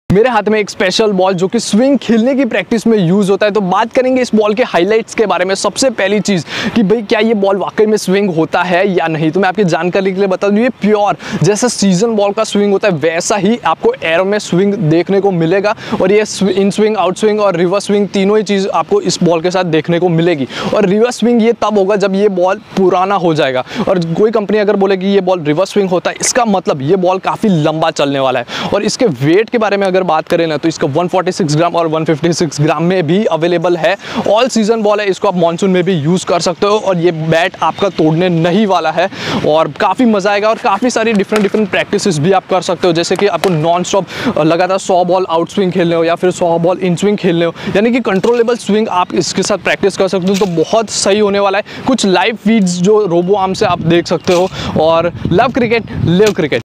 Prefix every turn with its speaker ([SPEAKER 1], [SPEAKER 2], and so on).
[SPEAKER 1] मेरे हाथ में एक स्पेशल बॉल जो कि स्विंग खेलने की प्रैक्टिस में यूज होता है। तो बात करेंगे इस बॉल के हाइलाइट्स के बारे में। सबसे पहली चीज कि भाई क्या ये बॉल वाकई में स्विंग होता है या नहीं, तो मैं आपकी जानकारी के लिए बता दूं, ये प्योर जैसा सीजन बॉल का स्विंग होता है वैसा ही आपको एरो में स्विंग देखने को मिलेगा। और ये इन स्विंग, आउट स्विंग और रिवर्स स्विंग तीनों ही चीज आपको इस बॉल के साथ देखने को मिलेगी। और रिवर्स स्विंग ये तब होगा जब ये बॉल पुराना हो जाएगा। और कोई कंपनी अगर बोले कि ये बॉल रिवर्स स्विंग होता है, इसका मतलब ये बॉल काफी लंबा चलने वाला है। और इसके वेट के बारे में अगर बात करें ना, तो इसका 146 ग्राम और 156 ग्राम में भी अवेलेबल है। ऑल सीजन बॉल है, इसको आप मानसून में भी यूज कर सकते हो। और ये बैट आपका तोड़ने नहीं वाला है और काफी मजा आएगा। और काफी सारी डिफरेंट प्रैक्टिसेस भी आप कर सकते हो, जैसे कि आपको नॉन स्टॉप लगातार 100 बॉल आउट स्विंग खेलने हो या फिर 100 बॉल इन स्विंग खेलने हो, यानी कि कंट्रोलेबल स्विंग आप इसके साथ प्रैक्टिस कर सकते हो। तो बहुत सही होने वाला है। कुछ लाइव फीड्स जो रोबो आर्म से आप देख सकते हो। और लव क्रिकेट, लिव क्रिकेट।